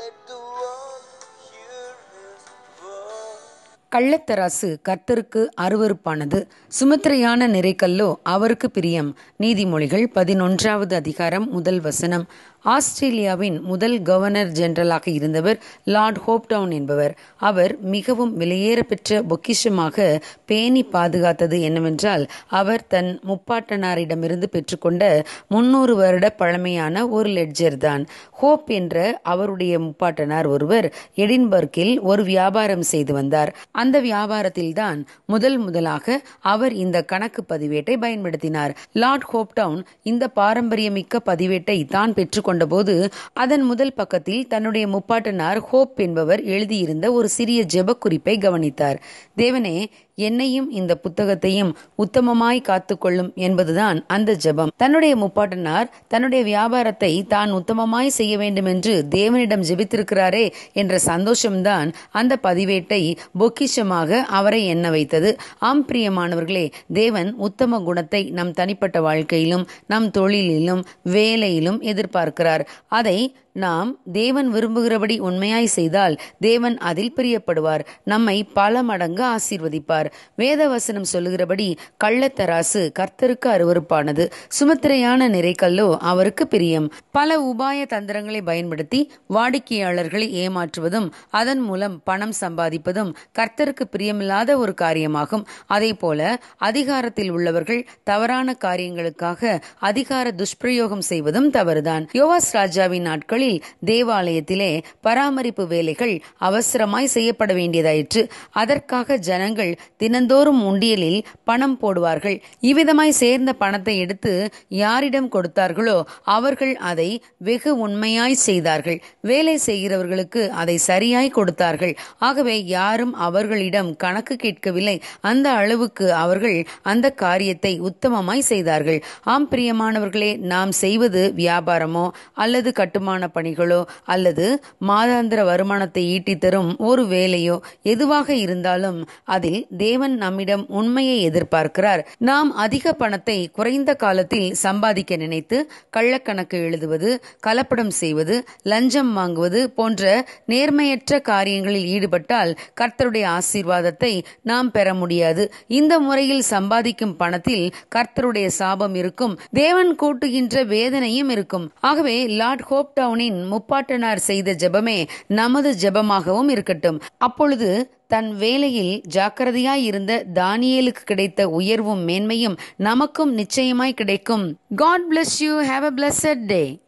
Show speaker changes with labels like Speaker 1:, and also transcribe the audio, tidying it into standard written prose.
Speaker 1: Let the world hear his word.
Speaker 2: கள்ளத்தராசு கர்த்தருக்கு அருவருப்பானது, சுமத்திரையான நிறைக்கல்லோ அவருக்கு பிரியம். நீதிமொழிகள் 11வது அதிகாரம் 1 வசனம். ஆஸ்திரேலியாவின் முதல் கவர்னர் ஜெனரலாக இருந்தவர் லார்ட் ஹோப்டவுன் என்பவர். அவர் மிகவும் விலையேற பெற்ற பொக்கிஷமாக பேணி பாதுகாத்தது என்னவென்றால், அவர் தன் முப்பாட்டனாரிடமிருந்து பெற்றுக்கொண்ட 300 வருட பழமையான ஒரு லெட்ஜர் தான். ஹோப் என்ற அவருடைய முப்பாட்டனார் ஒருவர் எடின்பர்க்கில் ஒரு வியாபாரம் செய்து வந்தார். அந்த வியாபாரத்தில்தான் முதலாக அவர் இந்த கணக்கு பதிவேட்டை பயன்படுத்தினார். லார்ட் ஹோப்டவுன் இந்த பாரம்பரியமிக்க பதிவேட்டை தான் பெற்றுக்கொண்ட போது அதன் முதல் பக்கத்தில் தன்னுடைய முப்பாட்டனார் ஹோப் என்பவர் எழுதியிருந்த ஒரு சிறிய ஜெப குறிப்பை கவனித்தார். தேவனே, என்னையும் இந்த புத்தகத்தையும் உத்தமமாய் காத்துக்கொள்ளும் என்பதுதான் அந்த ஜெபம். தன்னுடைய முப்பாட்டனார் தன்னுடைய வியாபாரத்தை தான் உத்தமமாய் செய்ய வேண்டும் என்று தேவனிடம் ஜெபித்திருக்கிறாரே என்ற சந்தோஷம்தான் அந்த பதிவேட்டை பொக்கிஷமாக அவரை எண்ண வைத்தது. ஆம் பிரியமானவர்களே, தேவன் உத்தம குணத்தை நம் தனிப்பட்ட வாழ்க்கையிலும் நம் தொழிலிலும் வேலையிலும் எதிர்பார்க்கிறார். அதை நாம் தேவன் விரும்புகிறபடி உண்மையாய் செய்தால் தேவன் அதில் பிரியப்படுவார், நம்மை பல மடங்கு ஆசீர்வதிப்பார். வேதவசனம் சொல்லுகிறபடி கள்ளத்தராசு கர்த்தருக்கு அருவருப்பானது, சுமத்திரையான நிறைக்கல்லோ அவருக்கு பிரியம். பல உபாய தந்திரங்களை பயன்படுத்தி வாடிக்கையாளர்களை ஏமாற்றுவதும் அதன் மூலம் பணம் சம்பாதிப்பதும் கர்த்தருக்கு பிரியமில்லாத ஒரு காரியமாகும். அதே போல அதிகாரத்தில் உள்ளவர்கள் தவறான காரியங்களுக்காக அதிகார துஷ்பிரயோகம் செய்வதும் தவறுதான். யோவாஸ் ராஜாவின் நாட்களில் தேவாலயத்திலே பராமரிப்பு வேலைகள் அவசரமாய் செய்யப்பட வேண்டியதாயிற்று. அதற்காக ஜனங்கள் தினந்தோறும் உண்டியலில் பணம் போடுவார்கள். இவ்விதமாய் சேர்ந்த பணத்தை எடுத்து யாரிடம் கொடுத்தார்களோ அவர்கள் அதை வெகு உண்மையாய் செய்தார்கள். வேலை செய்கிறவர்களுக்கு அதை சரியாய் கொடுத்தார்கள். ஆகவே யாரும் அவர்களிடம் கணக்கு கேட்கவில்லை. அந்த அளவுக்கு அவர்கள் அந்த காரியத்தை உத்தமமாய் செய்தார்கள். ஆம் பிரியமானவர்களே, நாம் செய்வது வியாபாரமோ அல்லது கட்டுமான பணிகளோ அல்லது மாதாந்திர வருமானத்தை ஈட்டி தரும் ஒரு வேலையோ எதுவாக இருந்தாலும் அதில் தேவன் நம்மிடம் உண்மையை எதிர்பார்க்கிறார். நாம் அதிக பணத்தை குறைந்த காலத்தில் சம்பாதிக்க நினைத்து கள்ளக்கணக்கு எழுதுவது, கலப்படம் செய்வது, லஞ்சம் வாங்குவது போன்ற நேர்மையற்ற காரியங்களில் ஈடுபட்டால் கர்த்தருடைய ஆசீர்வாதத்தை நாம் பெற முடியாது. இந்த முறையில் சம்பாதிக்கும் பணத்தில் கர்த்தருடைய சாபம் இருக்கும், தேவன் கூட்டுகின்ற வேதனையும் இருக்கும். ஆகவே லார்ட் ஹோப்டவுனின் முப்பாட்டனார் செய்த ஜெபமே நமது ஜெபமாகவும் இருக்கட்டும். அப்பொழுது தன் வேலையில் ஜாக்கிரதையாய் இருந்த தானியேலுக்கு கிடைத்த உயர்வும் மேன்மையும் நமக்கும் நிச்சயமாய் கிடைக்கும். God bless you. Have a blessed day.